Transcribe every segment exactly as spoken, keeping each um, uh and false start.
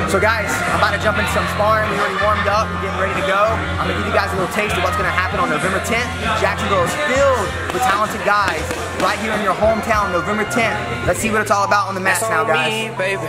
So guys, I'm about to jump into some sparring. We already warmed up, we're getting ready to go. I'm gonna give you guys a little taste of what's gonna happen on November tenth. Jacksonville is filled with talented guys right here in your hometown, November tenth. Let's see what it's all about on the mats now, guys. Me, baby.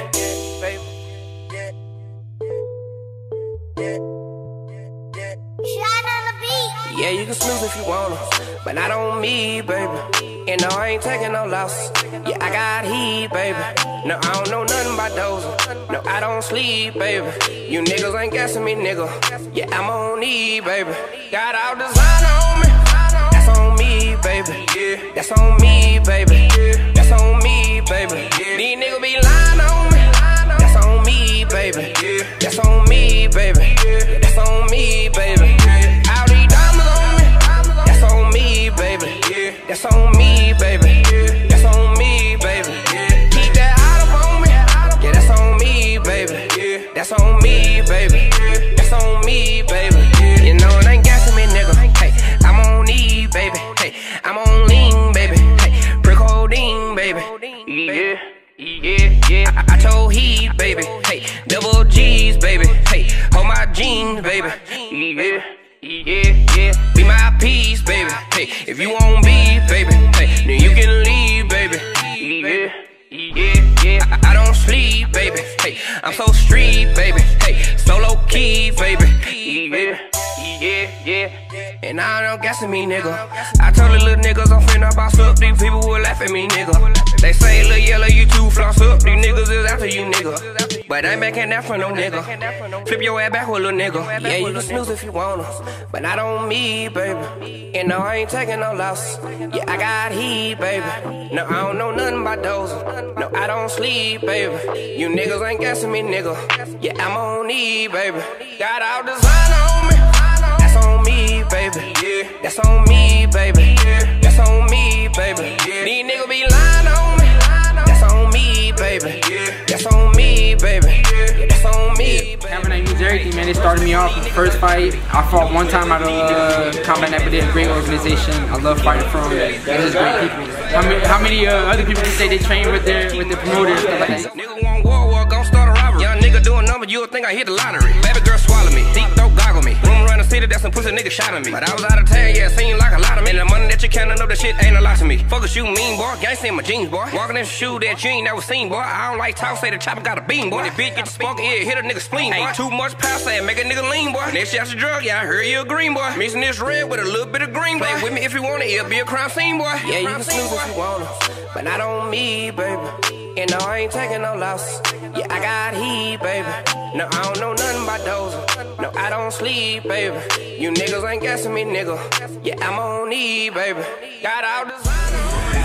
Yeah, you can snooze if you wanna, but not on me, baby. And no, I ain't taking no losses. Yeah, I got heat, baby. No, I don't know nothing about dozing. No, I don't sleep, baby. You niggas ain't guessing me, nigga. Yeah, I'm on E, baby. Got all designer on me. That's on me, baby. Yeah, that's on me, baby. That's on me, baby. These niggas be lying on me. That's on me, baby. That's on me, baby. That's on me, baby. All these diamonds on me. That's on me, baby. That's on me, baby. That's on me, baby. Keep that olive on me. Yeah, that's on me, baby. That's on me, baby. That's on me, baby. You know it ain't gassing me, nigga. Hey, I'm on E, baby. Hey, I'm on lean, baby. Hey, brick holding, baby. Yeah. Yeah, yeah, I, I told he, baby, hey, double G's, baby, hey, hold my jeans, baby, yeah, yeah, yeah, be my piece, baby, hey, if you won't be, baby, hey, then you can leave, baby, yeah, yeah, yeah, I, I don't sleep, baby, hey, I'm so street, baby, hey, so low key, baby, yeah. Yeah, yeah, and I don't guessing me, nigga. I told the little niggas I'm finna boss up. These people will laugh at me, nigga. They say, little yellow, you too floss up. These niggas is after you, nigga. But I ain't backing that for no nigga. Flip your ass back with little nigga. Yeah, you can snooze if you wanna, but not on me, baby. And no, I ain't taking no losses. Yeah, I got heat, baby. No, I don't know nothing about those. No, I don't sleep, baby. You niggas ain't guessing me, nigga. Yeah, I'm on E, baby. Got all designer on me. That's on me, baby. Yeah, that's on me, baby. Yeah, that's on me, baby. Yeah, these niggas be lying on me. That's on me, baby. Yeah, that's on me, baby. Yeah, that's on me, baby. Combat means everything, man. They started me off with the first fight. I fought one time out of uh, Combat Night, but they're a great organization. I love fighting for them. They're just great people. How many, how many uh, other people can say they train with their with their promoters? Nigga want war, war, gon' start a robbery. Young nigga doing numbers, you'll think I hit the lottery. Baby girl swallow me, deep throat goggle me. Room around the city, that's some pussy nigga shot at me. But I was out of town, yeah, seemed like a lot of me. And the money that you counting up, that shit ain't a lot to me. Focus you mean, boy, gangsta in my jeans, boy. Walking in shoe that you ain't never seen, boy. I don't like talk, say the chopper got a beam, boy. The bitch get the spark, yeah, hit a nigga spleen, boy. Ain't too much power, say make a nigga lean, boy. Next shot's a drug, yeah, I heard you a green, boy. Mixing this red with a little bit of green, boy. Play with me if you want it, it'll be a crime scene, boy. Yeah, you can snooze if you wanna, but not on me, baby. And no, I ain't taking no losses. Yeah, I got heat, baby. No, I don't know nothing about dozing. No, I don't sleep, baby. You niggas ain't guessing me, nigga. Yeah, I'm on E, baby. Got all designer.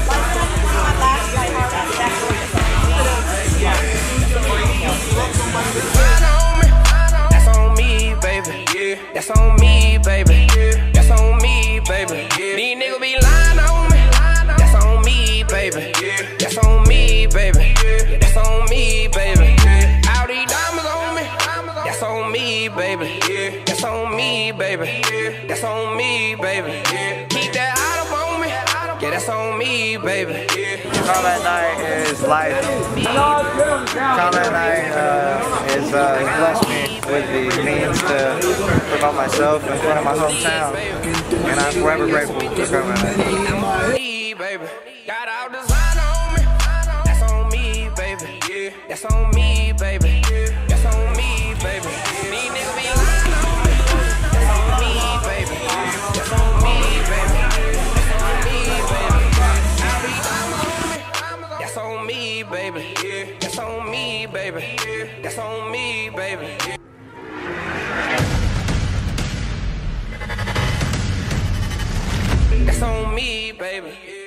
That's on me, baby. Yeah, that's on me, baby. That's on me, baby. These niggas be lying on me. That's on me, baby. That's on me, baby. That's on me, baby. All these diamonds on me. That's on me, baby. That's on me, baby. That's on me, baby. Keep that olive on me. Yeah, that's on me, baby. Combat Night is life. Combat Night uh, is uh, blessed me with the means to promote myself in front of my hometown, and I'm forever grateful for Combat Night. Baby, got all designer on me. That's on me, baby. That's on me, baby. That's on me, baby. These niggas be lying on me. That's on me, baby. That's on me, baby. That's on me, baby. I'll be on me. That's on me, baby. That's on me, baby. That's on me, baby. That's on me, baby.